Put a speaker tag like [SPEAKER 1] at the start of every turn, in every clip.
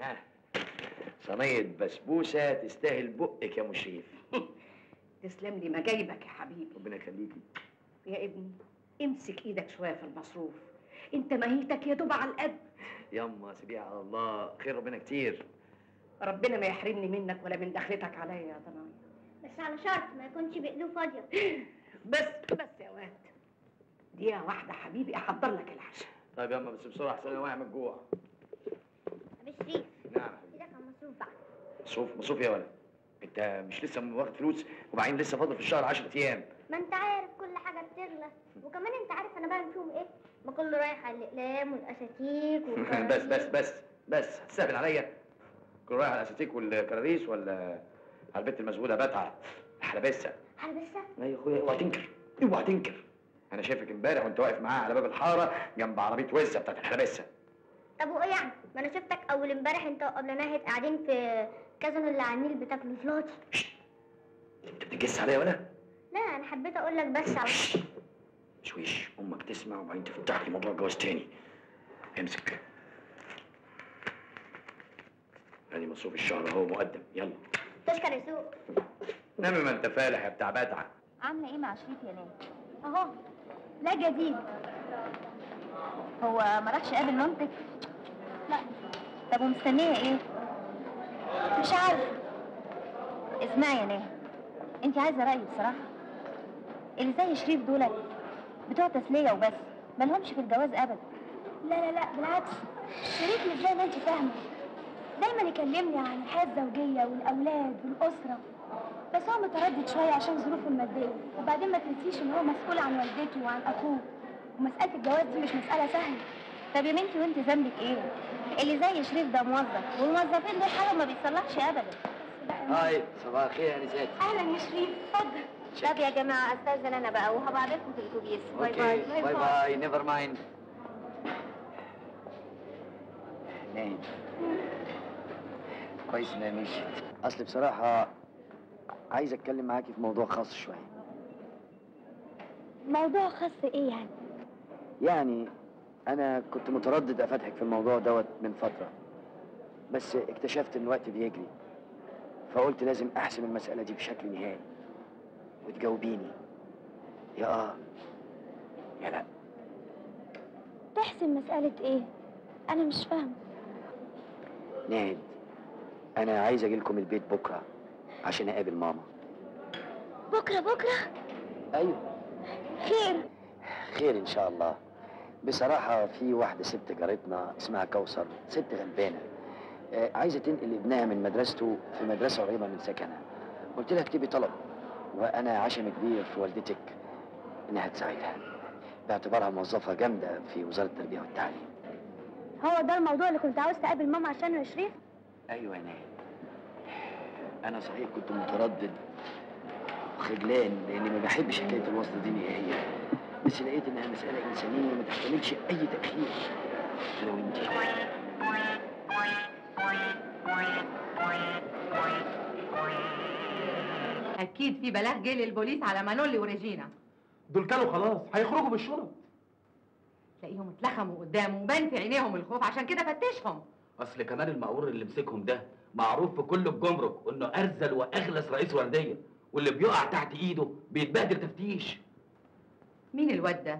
[SPEAKER 1] صينية بسبوسة تستاهل بقك يا مشريف.
[SPEAKER 2] تسلم لي مجايبك يا حبيبي.
[SPEAKER 1] ربنا يخليكي.
[SPEAKER 2] يا ابني امسك ايدك شويه في المصروف، انت ماهيتك يا دوب على القد.
[SPEAKER 1] ياما سيبيها على الله، خير ربنا كتير.
[SPEAKER 2] ربنا ما يحرمني منك ولا من دخلتك عليا يا ضنايا،
[SPEAKER 3] بس على شرط ما يكونش بايده فاضيه.
[SPEAKER 2] بس يا واد، دقيقه واحده حبيبي احضر لك العشاء.
[SPEAKER 1] طيب ياما بس بسرعه احسن انا واقع من الجوع.
[SPEAKER 3] ابو شريف.
[SPEAKER 1] نعم.
[SPEAKER 3] ايدك على المصروف بقى.
[SPEAKER 1] مصروف يا ولد؟ انت مش لسه واخد فلوس وبعدين لسه فاضل في الشهر 10 ايام؟
[SPEAKER 3] ما انت عارف كل حاجه بتغلى، وكمان انت عارف انا بعمل فيهم ايه؟ ما كله رايح على الاقلام والاساتيك
[SPEAKER 1] بس هتستهبل عليا؟ كله رايح على الاساتيك والكراريس ولا على البت المسؤوله بتعه الحلبسه؟
[SPEAKER 3] حلبسه؟
[SPEAKER 1] لا يا اخويا اوعى تنكر. انا شايفك امبارح وانت واقف معاه على باب الحاره جنب عربيه وزه بتاعت الحلبسه.
[SPEAKER 3] طب وايه يعني؟ ما انا شفتك اول امبارح انت وقبل ناهد قاعدين في كازون اللي على النيل بتاكلوا فلوتي.
[SPEAKER 1] انت بتجس عليا ولا؟
[SPEAKER 3] لا انا حبيت اقول لك بس على
[SPEAKER 1] شويش امك تسمع وبعدين تفتح لي موضوع الجواز تاني. امسك ادي مصروف الشهر اهو مقدم، يلا.
[SPEAKER 3] تشكر يا سوق.
[SPEAKER 1] نامي ما انت فالح يا بتاع بتعه.
[SPEAKER 4] عامله ايه مع شريف يا ليلى؟
[SPEAKER 3] اهو لا جديد.
[SPEAKER 4] هو ما راحش قابل مامتك؟ لا. طب ومستنيه ايه؟
[SPEAKER 3] مش عارفه.
[SPEAKER 4] اسمعي يا ليلى، انت عايزه رايي بصراحه. اللي زي شريف دول بتوع تسليه وبس، مالهمش في الجواز ابدا.
[SPEAKER 3] لا بالعكس، شريف مش زي ما انت فاهمه، دايما يكلمني عن الحياه الزوجيه والاولاد والاسره، بس هو متردد شويه عشان ظروفه الماديه، وبعدين ما تنسيش ان هو مسؤول عن والدته وعن اخوه، ومساله الجواز دي مش مساله سهله.
[SPEAKER 4] طب يا بنتي وانت ذنبك ايه؟ اللي زي شريف ده موظف، والموظفين دول حاجه ما بيتصلحش ابدا.
[SPEAKER 1] هاي صباح الخير يا نسات.
[SPEAKER 3] اهلا يا شريف، اتفضل.
[SPEAKER 4] طب يا جماعه استاذن انا بقى، وهبقى اقابلكم في الاتوبيس.
[SPEAKER 1] باي باي نيفر مايند. نايم كويس انها مشيت. اصل بصراحه عايز اتكلم معاكي في موضوع خاص شويه.
[SPEAKER 3] موضوع خاص ايه يعني؟
[SPEAKER 1] يعني انا كنت متردد افتحك في الموضوع دوت من فتره، بس اكتشفت ان الوقت بيجري، فقلت لازم احسم المساله دي بشكل نهائي وتجاوبيني يا يا لا.
[SPEAKER 3] تحسم مساله ايه؟ انا مش فاهمه.
[SPEAKER 1] ناهد، انا عايز اجي لكم البيت بكره عشان اقابل ماما.
[SPEAKER 3] بكره؟
[SPEAKER 1] ايوه
[SPEAKER 3] خير
[SPEAKER 1] ان شاء الله. بصراحه في واحده ست جارتنا اسمها كوثر، ست غلبانه، عايزه تنقل ابنها من مدرسته في مدرسه قريبه من سكنها. قلت لها اكتبي طلب، وانا عشم كبير في والدتك انها تساعدها باعتبارها موظفه جامده في وزاره التربيه والتعليم.
[SPEAKER 3] هو ده الموضوع اللي كنت عاوز تقابل ماما عشانه يا شريف؟
[SPEAKER 1] ايوه يا ناهد، انا صحيح كنت متردد وخجلان لاني ما بحبش حكايه الوصل دي نهائيا، بس لقيت انها مساله انسانيه ما تحتملش اي تاخير. انا وانتي
[SPEAKER 2] اكيد في بلاغ جه للبوليس على مانولي وريجينا.
[SPEAKER 5] دول كانوا خلاص هيخرجوا بالشنط.
[SPEAKER 2] تلاقيهم اتلخموا قدامه وبان في عينيهم الخوف، عشان كده فتشهم.
[SPEAKER 5] اصل كمان المقور اللي مسكهم ده معروف في كل الجمرك انه ارذل واغلس رئيس ورديه، واللي بيقع تحت ايده بيتبهدل تفتيش.
[SPEAKER 2] مين الواد ده؟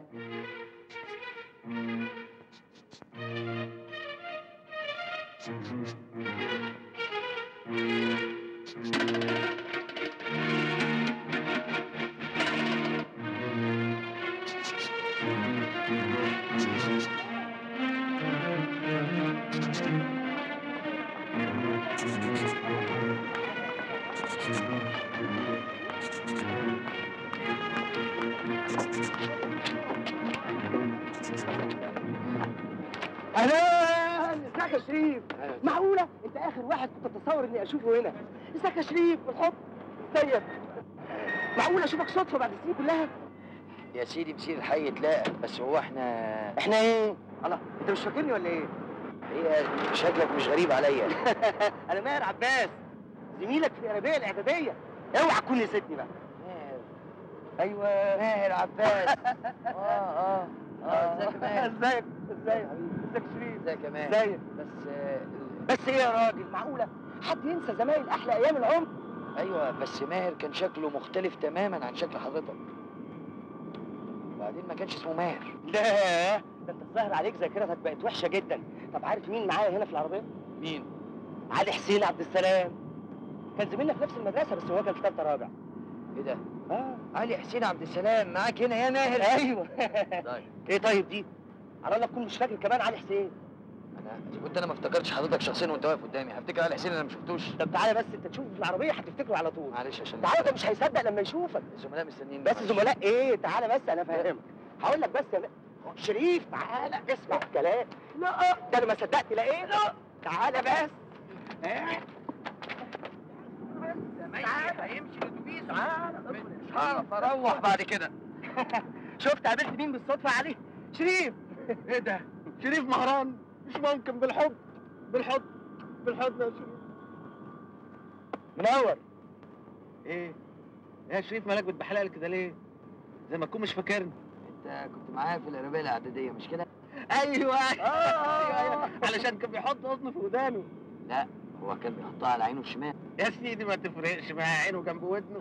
[SPEAKER 6] اهلا، ازيك يا شريف؟ معقولة؟ انت اخر واحد كنت اتصور اني اشوفه هنا. ازيك يا شريف بالحب؟ ازيك؟ معقولة اشوفك صدفة بعد السنين كلها؟
[SPEAKER 1] يا سيدي مسير الحي يتلاقى، بس هو احنا
[SPEAKER 6] ايه؟ الله، انت مش فاكرني ولا ايه؟
[SPEAKER 1] هي شكلك مش غريب عليا.
[SPEAKER 6] انا ماهر عباس، زميلك في الاربيه الاعداديه. اوعى تكون نسيتني بقى.
[SPEAKER 1] ماهر؟ ايوه ماهر عباس. ازيك يا ماهر؟
[SPEAKER 6] ازيك حبيبي؟ ازيك شريف؟
[SPEAKER 1] ازيك يا ماهر؟
[SPEAKER 6] ازيك؟
[SPEAKER 1] بس
[SPEAKER 6] بس ايه يا راجل، معقوله حد ينسى زمايل احلى ايام العمر؟
[SPEAKER 1] ايوه بس ماهر كان شكله مختلف تماما عن شكل حضرتك. وبعدين ما كانش اسمه ماهر.
[SPEAKER 6] لا، ده انت الظاهر عليك ذاكرتك بقت وحشه جدا. طب عارف مين معايا هنا في العربيه؟
[SPEAKER 1] مين؟
[SPEAKER 6] علي حسين عبد السلام. كان زميلنا في نفس المدرسه، بس هو كان في ثالثه رابع.
[SPEAKER 1] ايه ده؟
[SPEAKER 6] اه
[SPEAKER 1] علي حسين عبد السلام معاك هنا يا ماهر؟
[SPEAKER 6] ايوه.
[SPEAKER 1] طيب
[SPEAKER 6] ايه طيب دي؟ على الله تكون مش فاكر كمان علي حسين.
[SPEAKER 1] اذا كنت انا ما افتكرتش حضرتك شخصيا وانت واقف قدامي هفتكر علي حسين اللي انا ما شفتوش.
[SPEAKER 6] طب تعالى بس انت تشوفه في العربيه هتفتكره على طول.
[SPEAKER 1] معلش عشان
[SPEAKER 6] تعالى، ده مش هيصدق لما يشوفك.
[SPEAKER 1] الزملاء مستنيين.
[SPEAKER 6] بس زملاء ايه؟ تعالى بس انا فاهمك. هقول لك بس شريف تعالى اسمع الكلام. لا ده انا ما صدقت لقيت. لا تعالى بس. هيمشي الاتوبيس.
[SPEAKER 1] مش هعرف اروح بعد كده.
[SPEAKER 6] شفت قابلت مين بالصدفه يا علي؟ شريف. ايه ده؟ شريف مهران. مش ممكن. بالحب بالحب بالحب يا شريف. منور. ايه يا شريف مالك بتبحلق كده ليه؟ زي ما تكون مش فاكرني.
[SPEAKER 1] انت كنت معايا في القربيه الاعداديه مش كده؟
[SPEAKER 6] ايوه ايوه علشان كان بيحط اذنه في ودانه.
[SPEAKER 1] لا هو كان بيحطها على عينه الشمال.
[SPEAKER 6] يا سيدي ما تفرقش معاه، عينه جنب ودنه.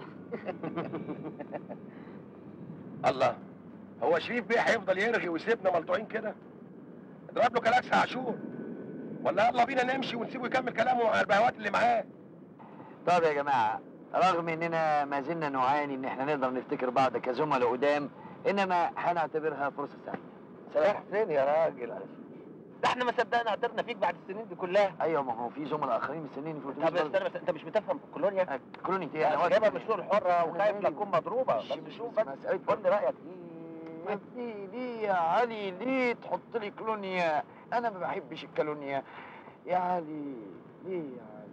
[SPEAKER 7] الله، هو شريف بيه هيفضل يرغي ويسيبنا ملطوعين كده؟ اضرب له كلاكس يا عاشور، ولا يلا بينا نمشي ونسيبه يكمل كلامه على البهوات اللي معاه.
[SPEAKER 1] طب يا جماعه، رغم اننا ما زلنا نعاني ان احنا نقدر نفتكر بعض كزملاء قدام، انما هنعتبرها فرصه سعيده.
[SPEAKER 6] سلاح فين يا راجل؟ ده احنا ما صدقنا اعترنا فيك بعد السنين دي كلها.
[SPEAKER 1] ايوه ما هو في زملاء اخرين مستنيني في
[SPEAKER 6] طب استنى بس، انت مش بتفهم في الكولونيا؟
[SPEAKER 1] كولونيا ايه؟
[SPEAKER 6] انا جايبها من الشغل الحره وخايف لا تكون مضروبه. بس شوف بس قول لي رايك.
[SPEAKER 1] ليه يا علي ليه تحط لي كولونيا؟ انا ما بحبش الكولونيا يا علي. ليه يا علي؟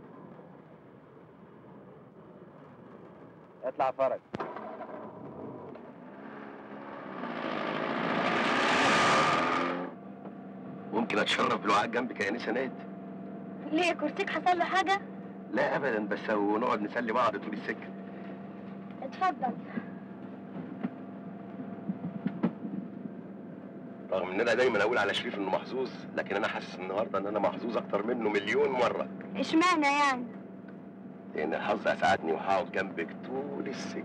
[SPEAKER 6] اطلع فرج.
[SPEAKER 7] ممكن اتشرف بالوعاء جنبك يا انسه ناد؟
[SPEAKER 3] ليه كرسيك حصل له حاجة؟
[SPEAKER 7] لا ابدا، بس ونقعد نسلي بعض طول السكه.
[SPEAKER 3] اتفضل.
[SPEAKER 7] رغم ان انا دايما اقول على شريف انه محظوظ، لكن انا حاسس النهارده ان انا محظوظ اكتر منه مليون مره.
[SPEAKER 3] اشمعنى يعني؟
[SPEAKER 7] لان الحظ اسعدني وهقعد جنبك طول السكه.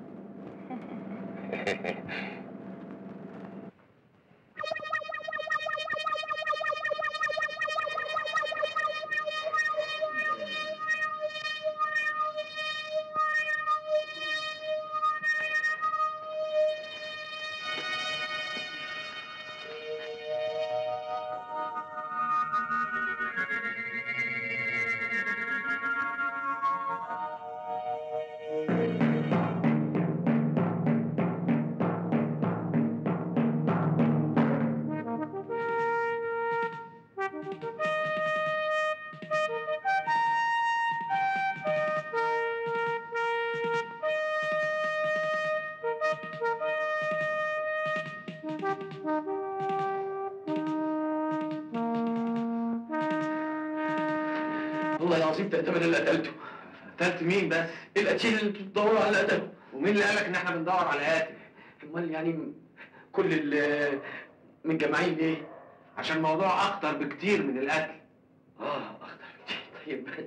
[SPEAKER 5] والله العظيم ده انا اللي قتلته.
[SPEAKER 8] قتلت مين بس؟
[SPEAKER 5] القتيل اللي بتدوروا على قتله.
[SPEAKER 8] ومين اللي قالك ان احنا بندور على قاتل؟
[SPEAKER 5] امال يعني كل اللي متجمعين ليه؟
[SPEAKER 8] عشان الموضوع اخطر بكتير من القتل.
[SPEAKER 5] اخطر بكتير. طيب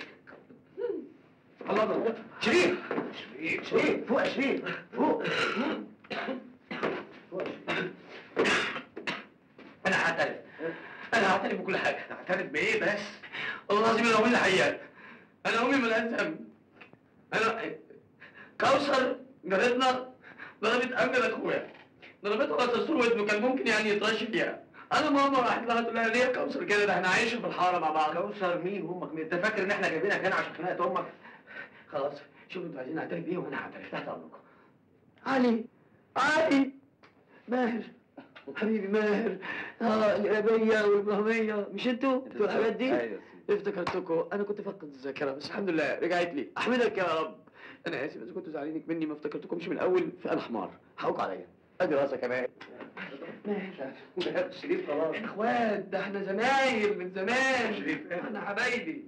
[SPEAKER 5] الله شريف شريف فوق يا شريف فوق. انا هعترف بكل حاجه.
[SPEAKER 8] تعترف بايه بس؟
[SPEAKER 5] والله العظيم انا امي اللي حقيقة. انا امي ملهاش ذنب. انا كوثر جارتنا ضربت امجد اخويا، ضربته على تصوير ودنه، كان ممكن يعني يترش فيها. انا ماما راحت لها تقول لها ليه يا كوثر كده؟ ده احنا عايشين في الحاره مع بعض.
[SPEAKER 8] كوثر مين وامك مين؟ انت فاكر ان احنا جايبينك هنا عشان خناقه امك؟
[SPEAKER 5] خلاص شوفوا انتوا عايزين اعترف بيه وانا هعترف تحت امركم. علي ماهر حبيبي ماهر. القربيه والابراهيميه مش انتوا الحاجات دي؟
[SPEAKER 8] ايوه
[SPEAKER 5] افتكرتكم. انا كنت فاقد الذاكره بس الحمد لله رجعت لي. احمدك يا رب. انا اسف اذا كنتوا زعلانين مني ما افتكرتكمش من الاول، فانا حمار. حقوق عليا. ادي راسك يا ماهر.
[SPEAKER 8] ماهر شريف خلاص.
[SPEAKER 5] احنا اخوات، ده احنا زمايل من زمان.
[SPEAKER 8] شريف
[SPEAKER 5] احنا حبايبي.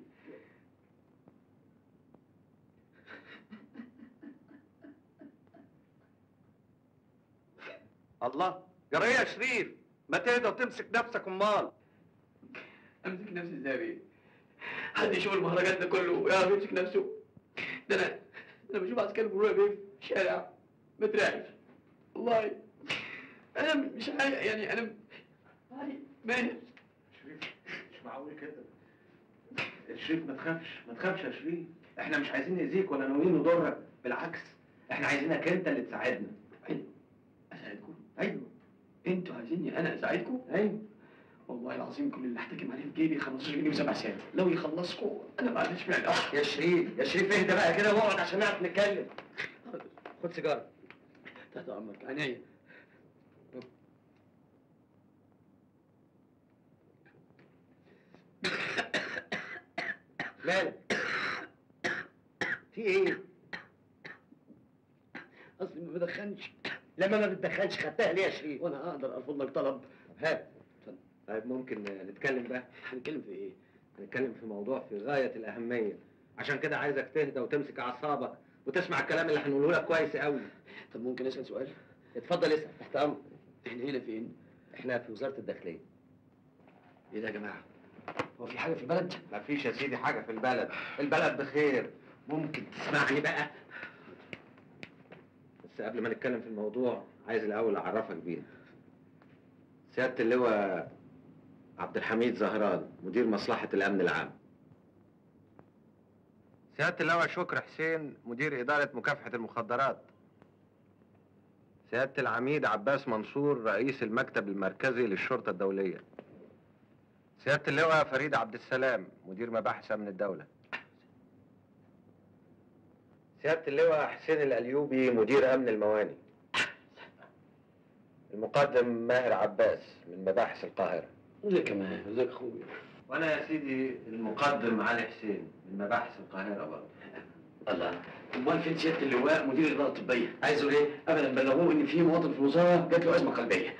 [SPEAKER 8] الله جرايه يا شريف، ما تهدى وتمسك نفسك امال.
[SPEAKER 5] امسك نفسي ازاي بيه؟ حد يشوف المهرجان ده كله ويعرف يمسك نفسه. ده انا بشوف عسكري بيقولوا بيه في الشارع بترعش. والله انا مش عارف يعني انا ماهر.
[SPEAKER 8] شريف مش معقول كده. شريف ما تخافش يا شريف. احنا مش عايزين نأذيك ولا ناويين نضرك، بالعكس احنا عايزينك انت اللي تساعدنا.
[SPEAKER 5] اساعدكم؟
[SPEAKER 8] ايوه.
[SPEAKER 5] انتوا عايزيني انا اساعدكم؟
[SPEAKER 8] ايوه.
[SPEAKER 5] والله العظيم كل اللي احتكم عليه في جيبي 15 جنيه و7 سنت، لو يخلصكم انا ما عنديش مانع.
[SPEAKER 6] يا شريف اهدى بقى كده واقعد عشان نعرف نتكلم. خد سيجاره.
[SPEAKER 5] تحت امرك عينيا.
[SPEAKER 6] مالك؟ في ايه؟
[SPEAKER 5] اصلي ما بدخنش.
[SPEAKER 6] لما ما بتدخلش خدتها ليه يا شريف؟
[SPEAKER 5] وانا اقدر ارفض لك طلب؟
[SPEAKER 6] هات. طيب ممكن نتكلم بقى؟
[SPEAKER 5] هنتكلم في ايه؟
[SPEAKER 6] هنتكلم في موضوع في غاية الأهمية، عشان كده عايزك تهدى وتمسك أعصابك وتسمع الكلام اللي هنقوله لك كويس قوي.
[SPEAKER 5] طب ممكن اسال سؤال؟
[SPEAKER 6] اتفضل اسأل تحت أمرك.
[SPEAKER 5] احنا هنا فين؟
[SPEAKER 6] احنا في وزارة الداخلية.
[SPEAKER 5] ايه ده يا جماعه؟ هو في حاجه في البلد؟
[SPEAKER 8] مفيش يا سيدي حاجه في البلد، البلد بخير.
[SPEAKER 6] ممكن تسمعني بقى؟ بس قبل ما نتكلم في الموضوع عايز الأول أعرفك بيه. سيادة اللواء عبد الحميد زهران، مدير مصلحة الأمن العام. سيادة اللواء شكر حسين، مدير إدارة مكافحة المخدرات. سيادة العميد عباس منصور، رئيس المكتب المركزي للشرطة الدولية. سيادة اللواء فريد عبد السلام، مدير مباحث أمن الدولة. سيادة اللواء حسين الأليوبي، مدير أمن المواني. المقدم ماهر عباس من مباحث القاهرة.
[SPEAKER 5] ازيك يا ماهر؟ ازيك اخويا؟
[SPEAKER 6] وأنا يا سيدي المقدم علي حسين من مباحث القاهرة برضه.
[SPEAKER 5] الله، امال فين سياده اللواء مدير الاداره الطبيه؟
[SPEAKER 6] عايزه ليه؟
[SPEAKER 5] ابدا بلغوه ان في مواطن في الوزاره جات له ازمه قلبيه.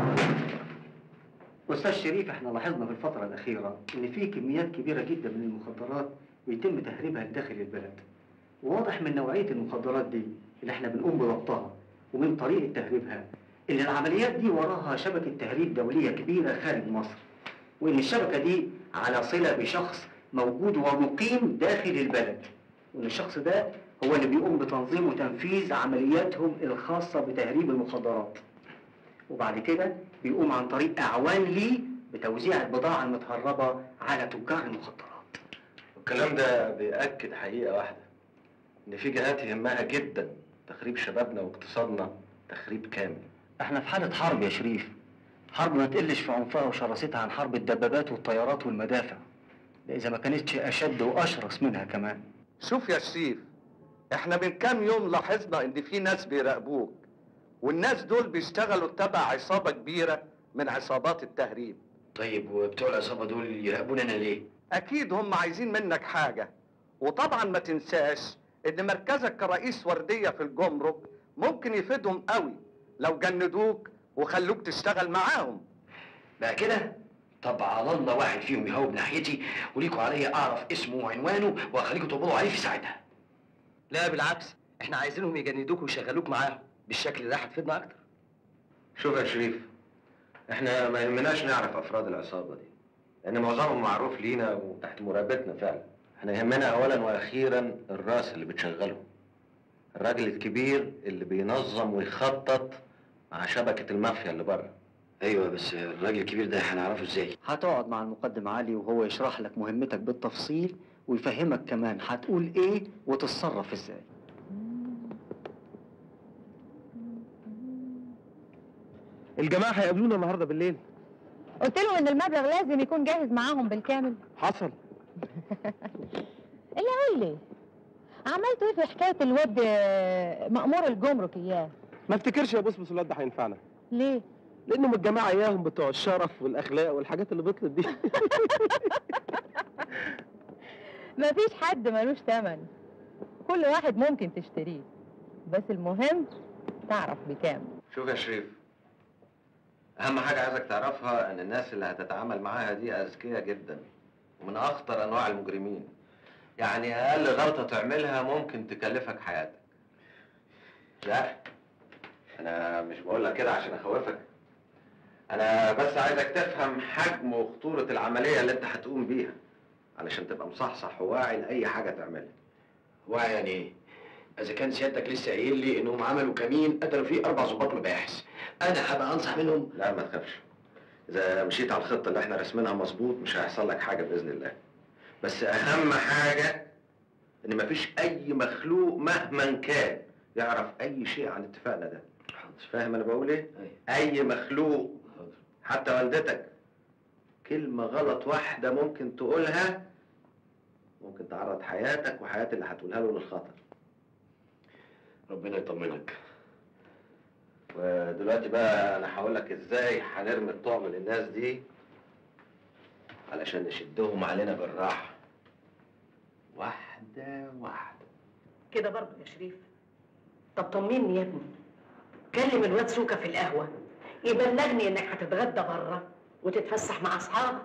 [SPEAKER 9] أستاذ شريف، احنا لاحظنا في الفترة الأخيرة إن في كميات كبيرة جدا من المخدرات بيتم تهريبها لداخل البلد. وواضح من نوعية المخدرات دي اللي احنا بنقوم بضبطها ومن طريقة تهريبها إن العمليات دي وراها شبكة تهريب دولية كبيرة خارج مصر. وإن الشبكة دي على صلة بشخص موجود ومقيم داخل البلد. وإن الشخص ده هو اللي بيقوم بتنظيم وتنفيذ عملياتهم الخاصة بتهريب المخدرات. وبعد كده بيقوم عن طريق أعوان ليه بتوزيع البضاعة المتهربة على تجار المخدرات.
[SPEAKER 6] والكلام ده بيأكد حقيقة واحدة، إن في جهات يهمها جدا تخريب شبابنا واقتصادنا تخريب كامل.
[SPEAKER 9] احنا في حالة حرب يا شريف. حرب ما تقلش في عنفها وشراستها عن حرب الدبابات والطيارات والمدافع. ده إذا ما كانتش أشد وأشرس منها كمان.
[SPEAKER 10] شوف يا شريف، احنا من كام يوم لاحظنا ان في ناس بيراقبوك، والناس دول بيشتغلوا تبع عصابة كبيرة من عصابات التهريب.
[SPEAKER 1] طيب وبتوع العصابه دول يراقبونا انا ليه؟
[SPEAKER 10] اكيد هم عايزين منك حاجة، وطبعا ما تنساش ان مركزك كرئيس وردية في الجمرك ممكن يفيدهم قوي لو جندوك وخلوك تشتغل معاهم.
[SPEAKER 1] بقى كده؟ طب على الله واحد فيهم يهوب ناحيتي وليكوا عليا اعرف اسمه وعنوانه واخليكوا تقبضوا عليه في ساعتها.
[SPEAKER 6] لا بالعكس، احنا عايزينهم يجندوك ويشغلوك معاهم، بالشكل ده هتفيدنا أكتر. شوف يا شريف، احنا ما يهمناش نعرف أفراد العصابة دي، لأن معظمهم معروف لينا وتحت مراقبتنا فعلا. احنا يهمنا أولا وأخيرا الراس اللي بتشغله، الراجل الكبير اللي بينظم ويخطط مع شبكة المافيا اللي بره.
[SPEAKER 1] ايوه بس الراجل الكبير ده هنعرفه ازاي؟
[SPEAKER 9] هتقعد مع المقدم علي وهو يشرح لك مهمتك بالتفصيل ويفهمك كمان هتقول إيه وتتصرف إزاي.
[SPEAKER 7] الجماعة هيقابلونا النهاردة بالليل.
[SPEAKER 4] قلت لهم ان المبلغ لازم يكون جاهز معاهم بالكامل.
[SPEAKER 7] حصل.
[SPEAKER 4] اللي قول لي عملتوا ايه في حكايه الواد مأمور الجمرك اياه؟
[SPEAKER 7] ما افتكرش يا بص الواد ده هينفعنا.
[SPEAKER 4] ليه؟
[SPEAKER 7] لأنهم الجماعة إياهم بتوع الشرف والأخلاق والحاجات اللي بطلت دي.
[SPEAKER 4] مفيش حد ملوش ثمن، كل واحد ممكن تشتريه، بس المهم تعرف بكام.
[SPEAKER 6] شوف يا شريف، أهم حاجة عايزك تعرفها إن الناس اللي هتتعامل معاها دي أذكياء جدا ومن أخطر أنواع المجرمين. يعني أقل غلطة تعملها ممكن تكلفك حياتك. لا، أنا مش بقول لك كده عشان أخوفك، أنا بس عايزك تفهم حجم وخطورة العملية اللي أنت هتقوم بيها، علشان تبقى مصحصح وواعي لاي حاجه تعملها.
[SPEAKER 1] واعي يعني ايه؟ اذا كان سيادتك لسه قايل لي انهم عملوا كمين قتلوا فيه 4 ضباط مباحث، انا هبقى انصح منهم؟
[SPEAKER 6] لا ما تخافش، اذا مشيت على الخطه اللي احنا راسمينها مظبوط مش هيحصل لك حاجه باذن الله. بس اهم حاجه ان مفيش اي مخلوق مهما كان يعرف اي شيء عن اتفاقنا ده. فاهم انا بقول ايه؟ اي مخلوق، حتى والدتك، كلمه غلط واحده ممكن تقولها ممكن تعرض حياتك وحياه اللي هتقولها له للخطر.
[SPEAKER 1] ربنا يطمنك.
[SPEAKER 6] ودلوقتي بقى انا هقول لك ازاي هنرمي الطعم للناس دي علشان نشدهم علينا بالراحه، واحده واحده
[SPEAKER 2] كده برضه يا شريف؟ طب طمني يا ابني، كلم الواد سوكا في القهوه يبلغني انك هتتغدى بره وتتفسح مع اصحابك.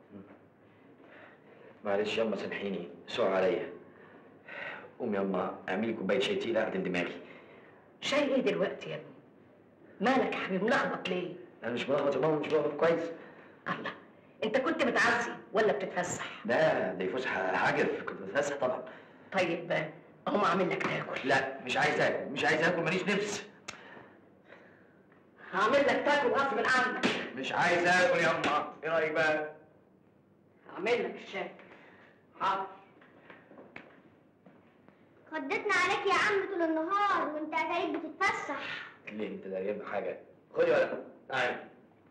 [SPEAKER 1] معلش ياما سامحيني، سوء عليا. قوم ياما اعملي كوبايه شاي تقيله اخدم دماغي.
[SPEAKER 2] شاي ايه دلوقتي يا ابني؟ مالك يا حبيبي ملخبط ليه؟
[SPEAKER 1] انا مش بلخبط يا ماما، مش بلخبط كويس.
[SPEAKER 2] الله، انت كنت بتعزي ولا بتتفسح؟
[SPEAKER 1] لا دي فسحه عجب، كنت بتفسح طبعا.
[SPEAKER 2] طيب اقوم اعمل لك تاكل.
[SPEAKER 1] لا مش عايز اكل، مش عايز اكل، ماليش نفس.
[SPEAKER 2] هعمل لك تاكل غصب عنك.
[SPEAKER 1] مش عايز اكل ياما، ايه رايك بقى؟
[SPEAKER 2] هعمل لك الشاي. حاضر.
[SPEAKER 3] خدتنا عليك يا عم طول النهار وانت اتاريك بتتفسح.
[SPEAKER 1] ليه انت داريان بحاجه؟ خدي ولا تعالى.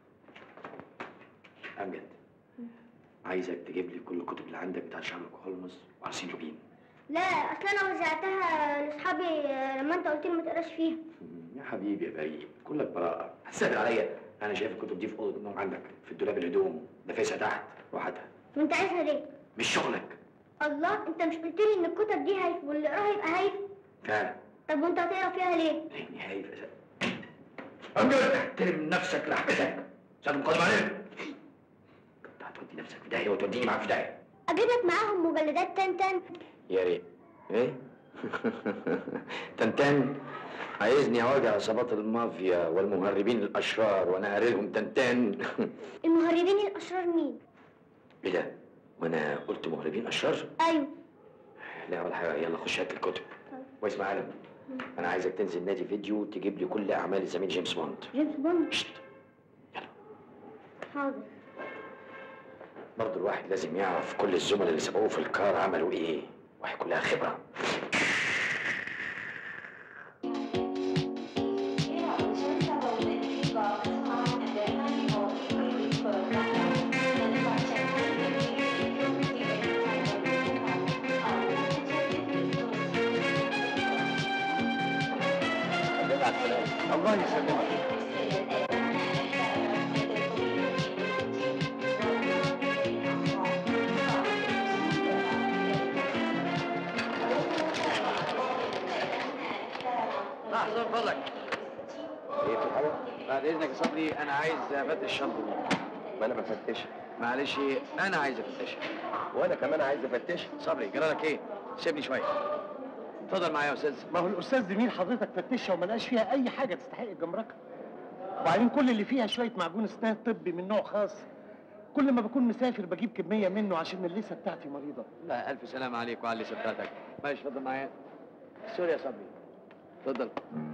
[SPEAKER 1] امجد، عايزك تجيب لي كل الكتب اللي عندك بتاعت شارلوك هولمز وارسين لوبين.
[SPEAKER 3] لا اصل انا وزعتها لاصحابي لما انت قلت لي ما تقراش فيها.
[SPEAKER 1] يا حبيبي يا بريء، كلك براءة. هتسهل عليا، انا شايف الكتب دي في اوضه النوم عندك في الدولاب الهدوم، نفسها تحت، روح هاتها.
[SPEAKER 3] وانت عايزها ليه؟
[SPEAKER 1] مش شغلك.
[SPEAKER 3] الله، انت مش قلت لي ان الكتب دي هايف واللي يقراها يبقى هايف؟
[SPEAKER 1] فعلا.
[SPEAKER 3] طب وانت هتقرا فيها ليه؟
[SPEAKER 1] لاني هايف يا سيدي. امجد، احترم نفسك لحبتك. ساعة مقدم عليك. كنت هتودي نفسك في داهيه وتوديني معاك في داهيه.
[SPEAKER 3] اجيب لك معاهم مجلدات تنتن.
[SPEAKER 1] يا ريت. ايه؟ تنتان؟ عايزني اواجه عصابات المافيا والمهربين الاشرار وانا هارلهم تنتان؟
[SPEAKER 3] المهربين الاشرار مين؟
[SPEAKER 1] ايه ده؟ وانا قلت مهربين اشرار؟
[SPEAKER 3] ايوه.
[SPEAKER 1] لا ولا حاجه، يلا خش هات الكتب. واسمع علم، انا عايزك تنزل نادي فيديو تجيب لي كل اعمال الزميل جيمس بوند.
[SPEAKER 3] جيمس بوند؟
[SPEAKER 1] شت. يلا.
[SPEAKER 3] حاضر.
[SPEAKER 1] برضه الواحد لازم يعرف كل الزملاء اللي سبقوه في الكار عملوا ايه، وهي كلها خبره.
[SPEAKER 7] الله يسلمك.
[SPEAKER 1] لحظة من فضلك. ايه في حاجة؟ بعد اذنك يا صبري، انا عايز افتش الشنطة دي.
[SPEAKER 6] ما انا بفتشها.
[SPEAKER 1] معلش انا عايز افتشها.
[SPEAKER 6] وانا كمان عايز افتشها.
[SPEAKER 1] صبري جرالك ايه؟ سيبني شوية. اتفضل معايا يا استاذ.
[SPEAKER 7] ما هو الاستاذ زميل حضرتك فتشها وما لقاش فيها اي حاجه تستحق الجمركه. وبعدين كل اللي فيها شويه معجون اسنان طبي من نوع خاص. كل ما بكون مسافر بجيب كميه منه عشان اللثه بتاعتي مريضه.
[SPEAKER 1] لا الف سلام عليك وعلى اللثة بتاعتك. ماشي اتفضل معايا. سوري يا صبري. اتفضل.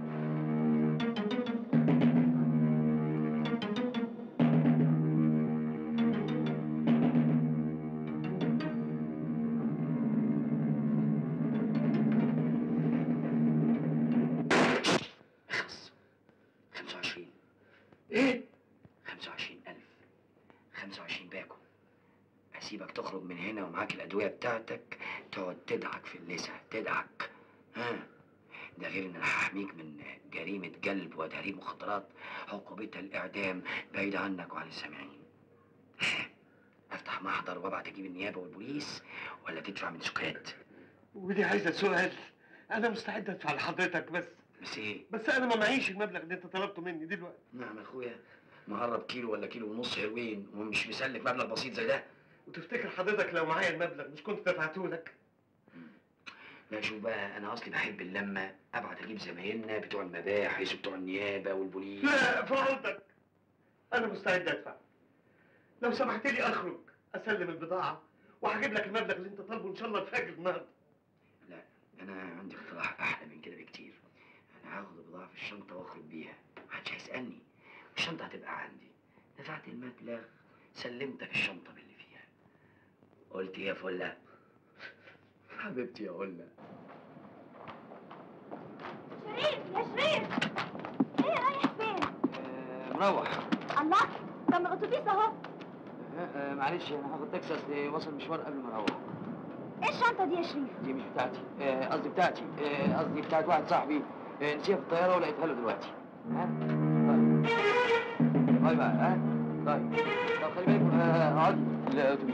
[SPEAKER 1] ايه؟ 25,000. 25 باكو. هسيبك تخرج من هنا ومعاك الأدوية بتاعتك تقعد تدعك في اللسة، تدعك. ها؟ ده غير إن أنا هحميك من جريمة جلب وتهريب مخدرات عقوبتها الإعدام بعيد عنك وعن السامعين. أفتح محضر وأبعت أجيب النيابة والبوليس ولا تدفع من سكات؟
[SPEAKER 7] ودي عايزه سؤال. انا مستعد ادفع لحضرتك
[SPEAKER 1] بس إيه؟
[SPEAKER 7] بس انا ما معيش المبلغ اللي انت طلبته مني دلوقتي.
[SPEAKER 1] نعم يا أخويا، مهرب كيلو ولا كيلو ونص هيروين ومش مسلك مبلغ بسيط زي ده.
[SPEAKER 7] وتفتكر حضرتك لو معايا المبلغ مش كنت دفعته لك؟
[SPEAKER 1] لا شوف بقى، انا اصلي بحب اللمه، ابعت اجيب زمايلنا بتوع المباحث وبتوع النيابه والبوليس.
[SPEAKER 7] لا فضلتك، انا مستعد ادفع. لو سمحت لي اخرج اسلم البضاعه وهجيب لك المبلغ اللي انت طالبه ان شاء الله الفجر النهارده.
[SPEAKER 1] لا، انا عندي اقتراح احلى من كده بكتير. انا هاخد البضاعه في الشنطه واخرج بيها، محدش هيسالني، الشنطه هتبقى عندي. دفعت المبلغ، سلمتك الشنطه باللي فيها. قلت يا فله حبيبتي يا فله.
[SPEAKER 3] شريف يا شريف، ايه رايح فين؟
[SPEAKER 1] مروح.
[SPEAKER 3] الله، طب ما الاتوبيس اهو.
[SPEAKER 1] معلش انا هاخد تاكسي، اصل واصل مشوار قبل ما اروح.
[SPEAKER 3] ايه الشنطه دي يا شريف؟
[SPEAKER 1] دي مش بتاعتي، قصدي بتاعتي، قصدي بتاعت واحد صاحبي، نسيها في الطياره ولقيتها له دلوقتي. ها؟ باي باي. ها؟ طيب خلي بالك، اقعدي في الاتوبيس.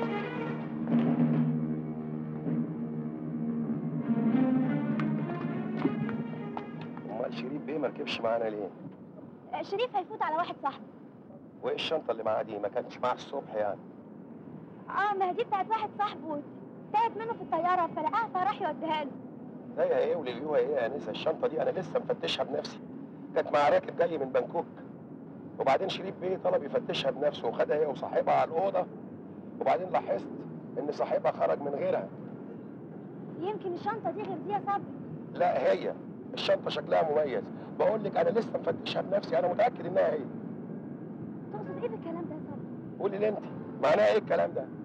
[SPEAKER 6] امال شريف بيه ما ركبش معانا ليه؟
[SPEAKER 3] شريف هيفوت على واحد صاحبي.
[SPEAKER 6] وايه الشنطه اللي معاه دي؟ ما كانتش معاه الصبح يعني؟
[SPEAKER 3] ما هي دي بتاعت واحد صاحبه، تاهت منه في الطياره فلقاها فراح يوديها له.
[SPEAKER 6] زيها ايه ولليوها ايه يا انسه؟ الشنطه دي انا لسه مفتشها بنفسي، كانت مع راكب جاي من بنكوك، وبعدين شريف بيه طلب يفتشها بنفسه وخدها هي وصاحبها على الاوضه، وبعدين لاحظت ان صاحبها خرج من غيرها.
[SPEAKER 3] يمكن الشنطه دي غير دي يا صبري.
[SPEAKER 6] لا هي الشنطه شكلها مميز، بقول لك انا لسه مفتشها بنفسي، انا متاكد انها هي.
[SPEAKER 3] تقصد ايه بالكلام ده يا صبري؟
[SPEAKER 6] قولي لي انت معناها ايه الكلام ده؟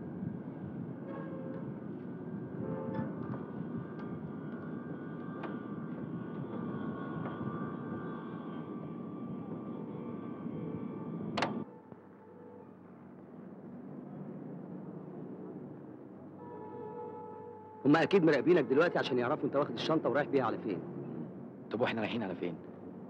[SPEAKER 11] هما اكيد مراقبينك دلوقتي عشان يعرفوا انت واخد الشنطه ورايح بيها على فين.
[SPEAKER 1] طب واحنا رايحين على فين؟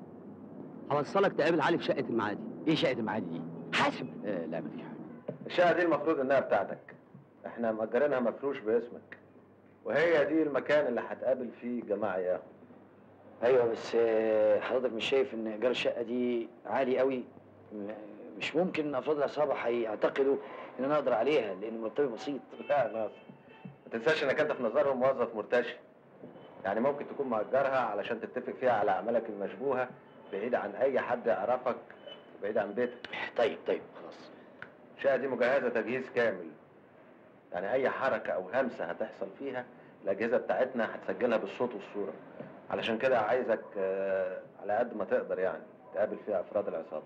[SPEAKER 11] هوصلك تقابل علي في شقه المعادي.
[SPEAKER 1] ايه شقه المعادي دي؟ حاسب. لا مفيش حاجه.
[SPEAKER 6] الشقه دي المفروض انها بتاعتك، احنا مأجرينها مفروش باسمك، وهي دي المكان اللي هتقابل فيه جماعه ياهو.
[SPEAKER 1] ايوه بس حضرتك مش شايف ان ايجار الشقه دي عالي قوي؟ مش ممكن افراد العصابه هيعتقدوا ان انا اقدر عليها لان مرتبي بسيط.
[SPEAKER 6] لا يا ناصر، ما تنساش انك انت في نظرهم موظف مرتشي، يعني ممكن تكون مأجرها علشان تتفق فيها على اعمالك المشبوهه بعيد عن اي حد يعرفك، بعيد عن بيتك.
[SPEAKER 1] طيب خلاص.
[SPEAKER 6] الشقه دي مجهزه تجهيز كامل، يعني اي حركه او همسه هتحصل فيها الاجهزه بتاعتنا هتسجلها بالصوت والصوره، علشان كده عايزك على قد ما تقدر يعني تقابل فيها افراد العصابه.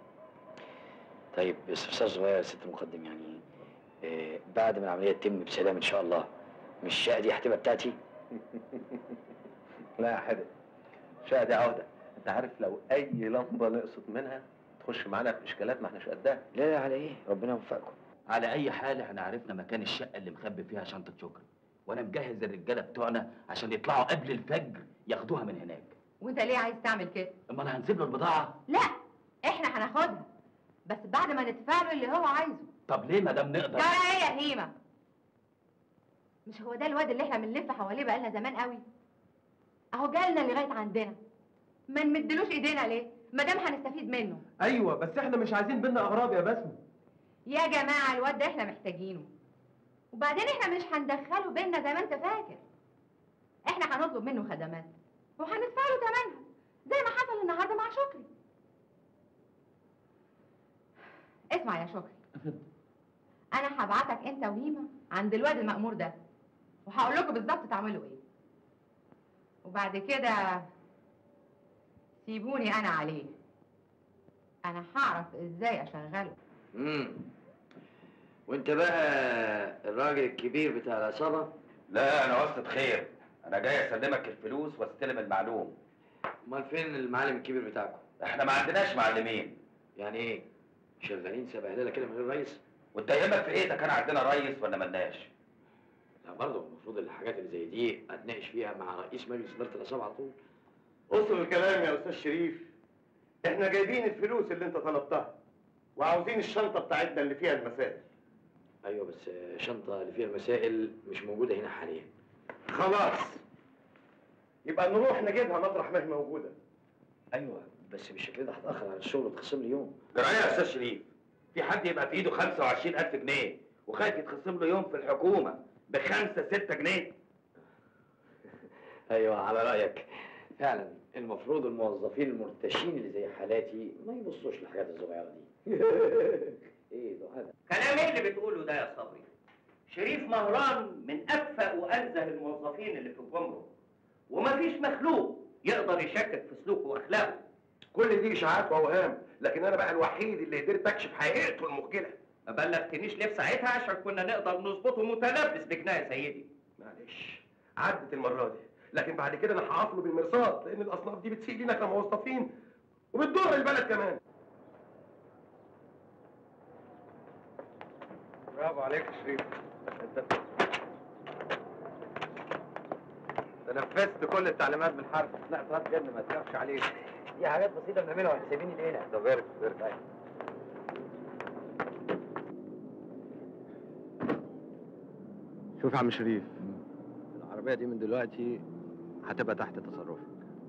[SPEAKER 1] طيب استفسار صغير يا ست المقدم، يعني بعد ما العمليه تتم بسلام ان شاء الله، مش الشقه دي هتبقى بتاعتي؟
[SPEAKER 6] لا يا حدق، الشقه دي عهده، انت عارف لو اي لمبه نقصت منها تخش معانا في اشكالات ما احناش قدها.
[SPEAKER 1] لا على ايه، ربنا يوفقكم.
[SPEAKER 5] على اي حال احنا عرفنا مكان الشقه اللي مخبي فيها شنطه شكري، وانا مجهز الرجاله بتوعنا عشان يطلعوا قبل الفجر ياخدوها من هناك.
[SPEAKER 2] وانت ليه عايز تعمل كده؟
[SPEAKER 5] امال هنسيب له البضاعه؟
[SPEAKER 2] لا، احنا هناخدها بس بعد ما ندفع له اللي هو عايزه.
[SPEAKER 5] طب ليه ما دام نقدر؟
[SPEAKER 2] ترى ايه يا هيمه؟ مش هو ده الواد اللي احنا بنلف حواليه بقالنا زمان قوي؟ اهو جالنا لغايه عندنا، ما نمدلوش ايدينا ليه؟ ما دام هنستفيد منه.
[SPEAKER 12] ايوه بس احنا مش عايزين بينا اغراب يا بسمه.
[SPEAKER 2] يا جماعه الواد ده احنا محتاجينه، وبعدين احنا مش هندخله بينا زي ما انت فاكر. احنا هنطلب منه خدمات وهندفع له ثمنها زي ما حصل النهارده مع شكري. اسمع يا شكري، انا هبعتك انت وهيمه عند الواد المأمور ده وهقول لكم بالظبط تعملوا ايه، وبعد كده سيبوني انا عليه، انا هعرف ازاي اشغله.
[SPEAKER 1] وانت بقى الراجل الكبير بتاع العصابه؟
[SPEAKER 6] لا انا واسطة خير، انا جاي اسلمك الفلوس واستلم المعلوم.
[SPEAKER 1] امال فين المعلم الكبير بتاعكم؟
[SPEAKER 6] احنا ما عندناش معلمين.
[SPEAKER 1] يعني ايه؟ شغالين سبهلله كده من غير رئيس؟
[SPEAKER 6] وانت يهمك في ايه اذا كان عندنا رئيس ولا ملناش؟
[SPEAKER 1] لا برضه المفروض الحاجات اللي زي دي اتناقش فيها مع رئيس مجلس اداره العصابه على طول.
[SPEAKER 7] اصل الكلام يا استاذ شريف، احنا جايبين الفلوس اللي انت طلبتها وعاوزين الشنطه بتاعتنا اللي فيها المسائل.
[SPEAKER 1] ايوه بس الشنطه اللي فيها المسائل مش موجوده هنا حاليا.
[SPEAKER 7] خلاص يبقى نروح نجيبها مطرح ما هي موجوده.
[SPEAKER 1] ايوه بس بالشكل ده هتاخر على الشغل وتخصم لي يوم.
[SPEAKER 6] جرايه يا استاذ شريف، في حد يبقى في ايده 25000 جنيه وخايف يتخصم له يوم في الحكومه ب5 6 جنيه؟
[SPEAKER 1] ايوه على رايك، فعلا المفروض الموظفين المرتشين اللي زي حالاتي ما يبصوش للحاجات الصغيره دي. ايه ده هذا؟
[SPEAKER 5] كلام ايه اللي بتقوله ده يا صبري؟
[SPEAKER 13] شريف مهران من اكفأ وانزه الموظفين اللي في الجمرك، ومفيش مخلوق يقدر يشكك في سلوكه واخلاقه.
[SPEAKER 8] كل دي اشاعات واوهام، لكن انا بقى الوحيد اللي قدرت اكشف حقيقته المخجله.
[SPEAKER 13] ما بلغتنيش ليه في ساعتها عشان كنا نقدر نظبطه متلبس بجناه يا سيدي.
[SPEAKER 8] معلش عدت المره دي، لكن بعد كده انا هقفله بالمرصاد، لان الاصناف دي بتسيء لينا كموظفين وبتضر البلد كمان.
[SPEAKER 6] برافو عليك يا شريف. انت نفذت كل التعليمات بالحرف.
[SPEAKER 1] لا طب بجد ما تخافش عليك، دي حاجات بسيطه بنعملها واحنا سايبين ايدينا.
[SPEAKER 6] طب ارجع.
[SPEAKER 14] شوف يا عم شريف، العربية دي من دلوقتي هتبقى تحت تصرفك.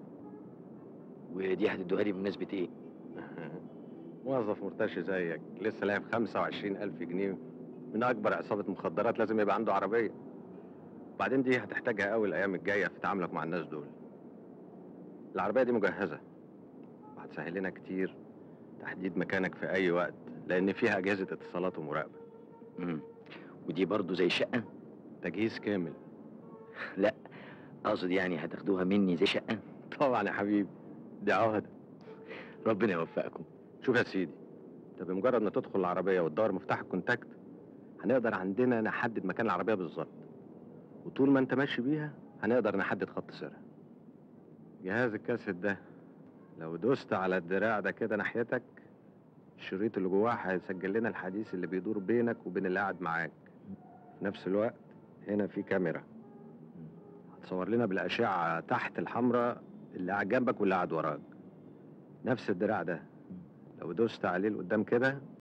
[SPEAKER 1] ودي هتدوها لي بمناسبه ايه؟
[SPEAKER 14] موظف مرتشي زيك لسه لاعب 25,000 جنيه من أكبر عصابة مخدرات، لازم يبقى عنده عربية. وبعدين دي هتحتاجها قوي الأيام الجاية في تعاملك مع الناس دول. العربية دي مجهزة وهتسهل لنا كتير تحديد مكانك في أي وقت، لأن فيها أجهزة اتصالات ومراقبة.
[SPEAKER 1] ودي برضو زي الشقة؟
[SPEAKER 14] تجهيز كامل.
[SPEAKER 1] لا أقصد يعني هتاخدوها مني زي شقة؟
[SPEAKER 14] طبعا يا حبيبي، دي عهدة.
[SPEAKER 1] ربنا يوفقكم.
[SPEAKER 14] شوف يا سيدي، انت بمجرد ما تدخل العربية وتدور مفتاح الكونتاكت هنقدر عندنا نحدد مكان العربية بالظبط، وطول ما انت ماشي بيها هنقدر نحدد خط سيرها. جهاز الكاسيت ده لو دوست على الدراع ده كده ناحيتك، الشريط اللي جواه هيسجل لنا الحديث اللي بيدور بينك وبين اللي قاعد معاك. في نفس الوقت هنا في كاميرا هتصور لنا بالأشعة تحت الحمراء اللي قاعد جنبك واللي قاعد وراك. نفس الدراع ده لو دوست عليه لقدام كده